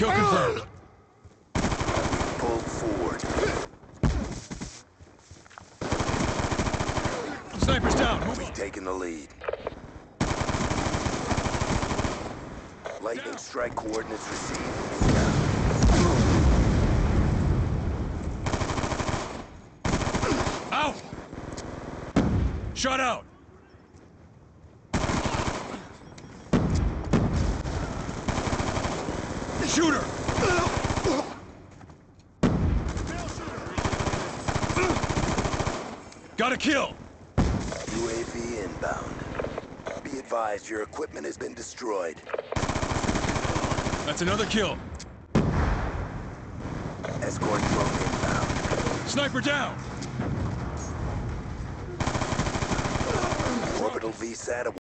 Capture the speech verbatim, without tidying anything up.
Kill confirmed. Pull forward. Sniper's down. Moving. We've taken the lead. Lightning strike coordinates received. Out! Shut out! Shooter! Got a kill! U A V inbound. Be advised, your equipment has been destroyed. That's another kill. Escort drone inbound. Sniper down! Orbital V SAT